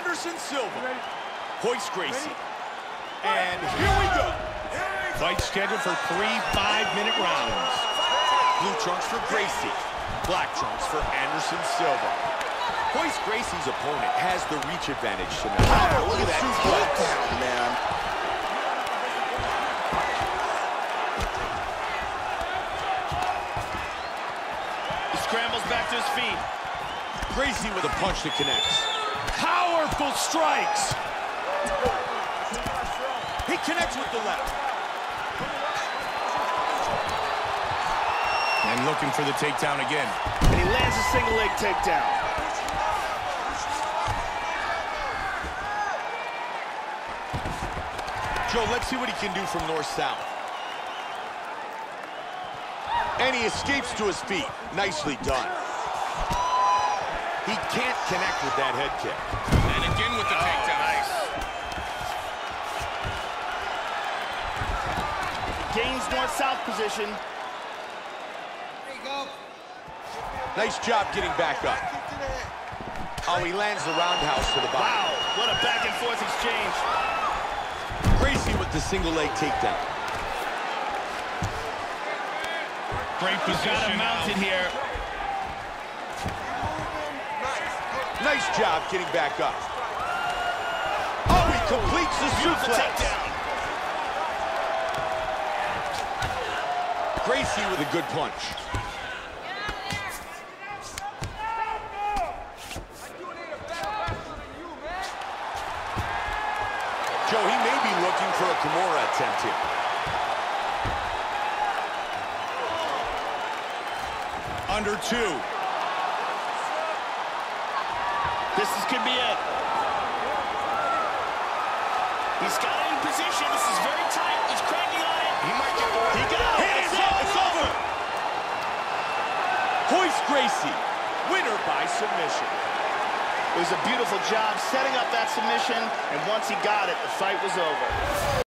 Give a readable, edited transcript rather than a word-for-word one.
Anderson Silva. Royce, Gracie. And here we go. Fight scheduled for 3 5-minute rounds. Blue trunks for Gracie. Black trunks for Anderson Silva. Royce Gracie's opponent has the reach advantage tonight. Wow, look at that takedown, man. He scrambles back to his feet. Gracie with a punch that connects. Powerful strikes. He connects with the left. And looking for the takedown again. And he lands a single leg takedown. Joe, let's see what he can do from north-south. And he escapes to his feet. Nicely done. He can't connect with that head kick. And again with the takedown. Nice. Gains north-south position. Nice job getting back up. Oh, he lands the roundhouse to the body. Wow, what a back-and-forth exchange. Gracie with the single leg takedown. Great position. Got him mounted here. Nice job getting back up. Oh, he completes the suplex. Gracie with a good punch. Joe, he may be looking for a Kimura attempt here. Under 2. Could be it. He's got it in position. This is very tight. He's cranking on it. He might get more. He got it. It's over. Royce Gracie, winner by submission. It was a beautiful job setting up that submission, and once he got it, the fight was over.